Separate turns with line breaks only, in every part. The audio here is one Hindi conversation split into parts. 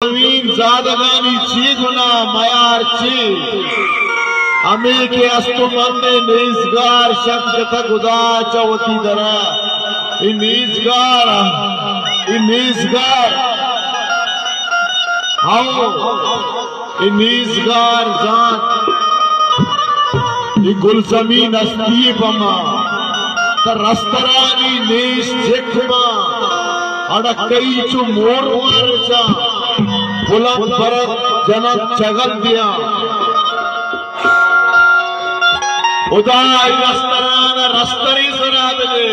जमीन ज़ादगानी ची गुना मयार ची हमें के अस्तुमंदे नीजगार शब्द तक उदा चवती दरा नीजगार आओ नीजगार जात गुलजमीन अस्ती पमा रस्तरानी नीस जेखमा अड़कई चु मोर मारचा बुलंद परत जनक चगल दिया उदाई रस्तरान रस्तरी शराब दे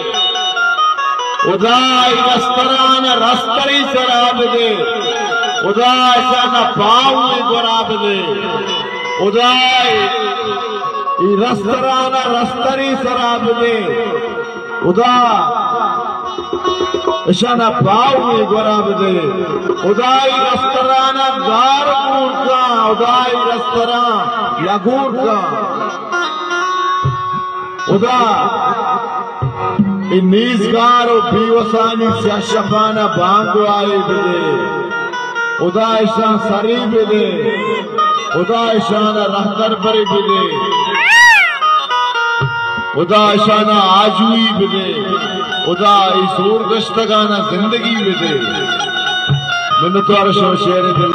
उदाई रस्तरान रस्तरी शराब दे उदाई साना पाव में गुराब दे उदाई रस्तरान रस्तरी शराब दे उदा शाना पाव में गुराब दे उदाई रस्तरान गार मूर का उदाई रस्तरान लगूर का उदा नीजगार और बीवसानी से शफाना बांगो आए बिदे उदा ईशान सरी बिदे उदा ईशान रहतर बरी बिदे उदा ईशान आजुई बिदे उदा इसूर गश्तगाना जिंदगी बिदे मैंने तो शेर